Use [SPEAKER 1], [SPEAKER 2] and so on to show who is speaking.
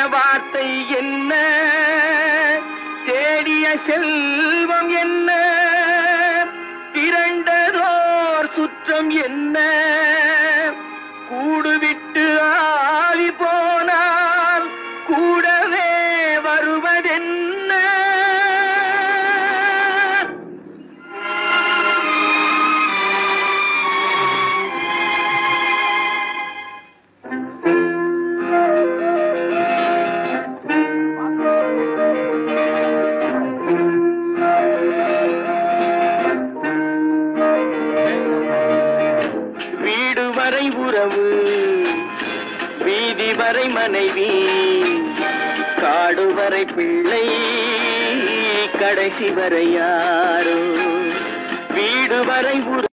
[SPEAKER 1] வார்த்தை என்ன, தேடிய செல்வம் என்ன, திரண்டதோர் சுற்றம் என்ன, கூடுவிட்டு ஆவி போனால் கூடவே வருவதென்ன. வீடு வரை உறவு, வீதி வரை மனைவி, காடு வரை பிள்ளை, கடைசி வரை யாரோ. வீடு வரை உறவு